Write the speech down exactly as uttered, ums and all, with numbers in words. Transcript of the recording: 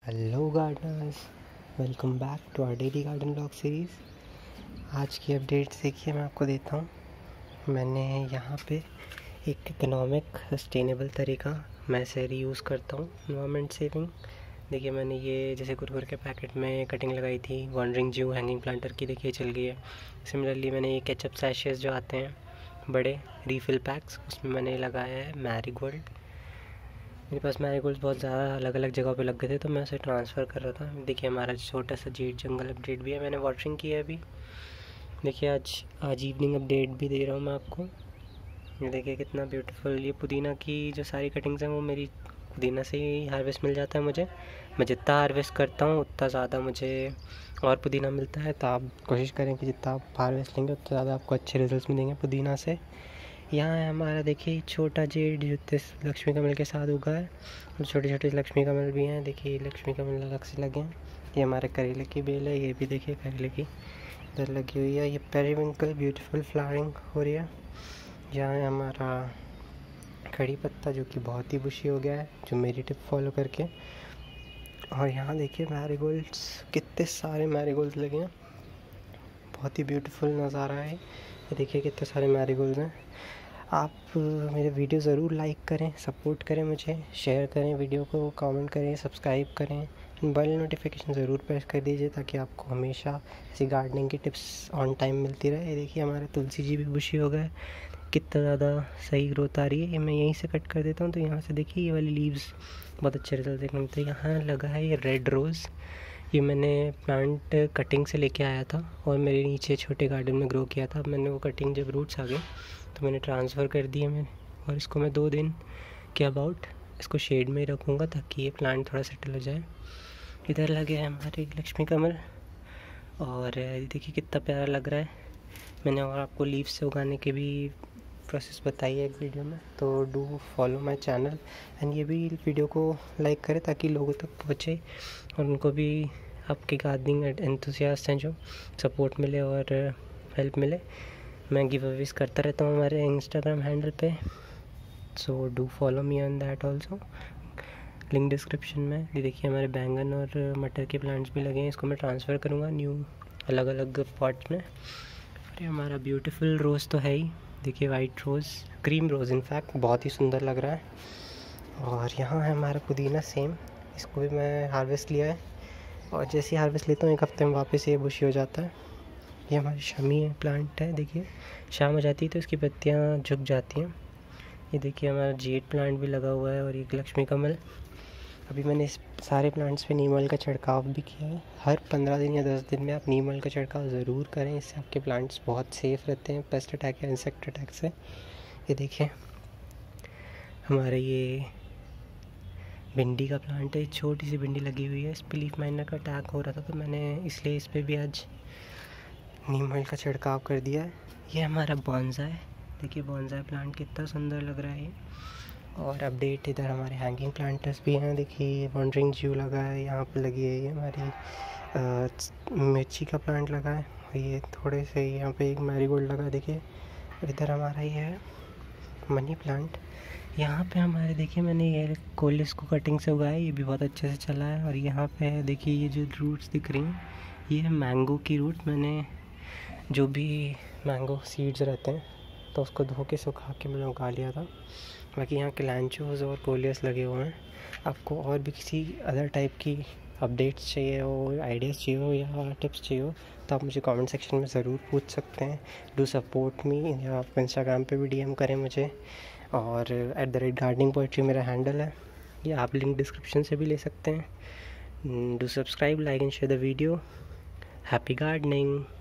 Hello gardeners, welcome back to our daily garden blog series. आज की update देखिए मैं आपको देता हूँ। मैंने यहाँ पे एक इकोनॉमिक सस्टेनेबल तरीका मैं इसे रीयूज़ करता हूँ, एनवायरनमेंट सेविंग। देखिए मैंने ये जैसे कुरकुरे के पैकेट में कटिंग लगाई थी वॉन्डरिंग ज्यू हैंगिंग प्लांटर की, देखिए चल गई है। सिमिलरली मैंने ये केचप सैशेस जो आते हैं बड़े रीफिल पैक्स, उसमें मैंने लगाया है मैरीगोल्ड। मेरे पास मैरीगोल्ड बहुत ज़्यादा अलग अलग जगह पे लग गए थे तो मैं उसे ट्रांसफ़र कर रहा था। देखिए हमारा छोटा सा जीट जंगल अपडेट भी है, मैंने वाटरिंग की है अभी। देखिए आज आज इवनिंग अपडेट भी दे रहा हूँ मैं आपको। ये देखिए कितना ब्यूटीफुल, ये पुदीना की जो सारी कटिंग्स हैं वो मेरी पुदीना से ही हार्वेस्ट मिल जाता है मुझे। मैं जितना हार्वेस्ट करता हूँ उतना ज़्यादा मुझे और पुदीना मिलता है, तो आप कोशिश करें कि जितना आप हार्वेस्ट लेंगे उतना ज़्यादा आपको अच्छे रिजल्ट मिलेंगे पुदीना से। यहाँ है हमारा देखिए छोटा जेड जो लक्ष्मी कमल के साथ उगा है, और छोटे छोटे लक्ष्मी कमल भी हैं। देखिए लक्ष्मी कमल अलग से लगे हैं। ये हमारे करेले की बेल है, ये भी देखिए करेले की इधर लगी हुई है। ये पेरीविंकल ब्यूटीफुल फ्लावरिंग हो रही है। यहाँ है हमारा कड़ी पत्ता जो कि बहुत ही बुशी हो गया है, जो मेरी टिप फॉलो करके। और यहाँ देखिए मैरीगोल्ड्स, कितने सारे मैरीगोल्ड्स लगे हैं, बहुत ही ब्यूटीफुल नज़ारा है। ये देखिए कितने सारे मैरीगोल्ड्स हैं। आप मेरे वीडियो ज़रूर लाइक करें, सपोर्ट करें, मुझे शेयर करें वीडियो को, कमेंट करें, सब्सक्राइब करें, बेल नोटिफिकेशन ज़रूर प्रेस कर दीजिए ताकि आपको हमेशा ऐसी गार्डनिंग की टिप्स ऑन टाइम मिलती रहे। देखिए हमारे तुलसी जी भी बुशी हो गए, कितना ज़्यादा सही ग्रोथ आ रही है। ये मैं यहीं से कट कर देता हूँ तो यहाँ से देखिए ये वाली लीव्स बहुत अच्छे रिजल्ट देखने मिलते हैं। यहाँ लगा है ये रेड रोज़, ये मैंने प्लांट कटिंग से लेके आया था और मेरे नीचे छोटे गार्डन में ग्रो किया था। मैंने वो कटिंग जब रूट्स आ गए तो मैंने ट्रांसफ़र कर दिया मैंने, और इसको मैं दो दिन के अबाउट इसको शेड में ही रखूँगा ताकि ये प्लांट थोड़ा सेटल हो जाए। इधर लगे हैं हमारे लक्ष्मी कमल, और देखिए कितना प्यारा लग रहा है। मैंने और आपको लीव्स से उगाने की भी प्रोसेस बताई है एक वीडियो में, तो do follow my channel and ये भी वीडियो को लाइक करें ताकि लोगों तक पहुँचे और उनको भी आपके गार्डनिंग एंथुसियास्ट हैं जो सपोर्ट मिले और हेल्प मिले। मैं गिव अवेज करता रहता हूँ हमारे इंस्टाग्राम हैंडल पे, so do follow me on that also, link description में। ये देखिए हमारे बैंगन और मटर के प्लांट्स भी लगे हैं, इसको मैं ट्रांसफ़र करूँगा न्यू अलग अलग पॉट्स में। अरे हमारा ब्यूटीफुल रोज़ तो है ही, देखिए white rose, cream rose in fact, बहुत ही सुंदर लग रहा है। और यहाँ है हमारा पुदीना सेम, इसको भी मैं हार्वेस्ट लिया है और जैसे ही हार्वेस्ट लेता हूँ एक हफ्ते में वापस ये बुशी हो जाता है। ये हमारी शमी है प्लांट है, देखिए शाम हो जाती है तो इसकी पत्तियाँ झुक जाती हैं। ये देखिए हमारा जेड प्लांट भी लगा हुआ है और एक लक्ष्मी कमल। अभी मैंने इस सारे प्लांट्स पे नीम ऑयल का छिड़काव भी किया है। हर पंद्रह दिन या दस दिन में आप नीम ऑयल का छिड़काव ज़रूर करें, इससे आपके प्लांट्स बहुत सेफ़ रहते हैं पेस्ट अटैक या इंसेक्ट अटैक से। ये देखिए हमारे ये भिंडी का प्लांट है, छोटी सी भिंडी लगी हुई है, इस पर लीफ माइनर का अटैक हो रहा था तो मैंने इसलिए इस पर भी आज नीम ऑयल का छिड़काव कर दिया है। ये हमारा बॉन्साई, देखिए बॉन्साई प्लांट कितना सुंदर लग रहा है ये। और अपडेट इधर हमारे हैंगिंग प्लांटर्स भी हैं, देखिए वॉन्डरिंग ज्यू लगा है, यहाँ पे लगी है ये हमारी आ, मिर्ची का प्लांट लगा है, ये थोड़े से यहाँ पे एक मैरीगोल्ड लगा है देखिए। और इधर हमारा ये है मनी प्लांट। यहाँ पे हमारे देखिए मैंने ये कोलिस को कटिंग से उगाया, ये भी बहुत अच्छे से चला है। और यहाँ पे देखिए ये जो रूट्स दिख रही हैं ये है मैंगो की रूट। मैंने जो भी मैंगो सीड्स रहते हैं तो उसको धो के सुखा के मैंने उगा लिया था। बाकी यहाँ क्लैंचोस और कोलियस लगे हुए हैं। आपको और भी किसी अदर टाइप की अपडेट्स चाहिए हो, आइडियाज़ चाहिए हो या टिप्स चाहिए हो तो आप मुझे कमेंट सेक्शन में ज़रूर पूछ सकते हैं। डू सपोर्ट मी, या आप इंस्टाग्राम पे भी डीएम करें मुझे, और at the rate gardening poetry मेरा हैंडल है, या आप लिंक डिस्क्रिप्शन से भी ले सकते हैं। Do subscribe, like and share the video. Happy gardening.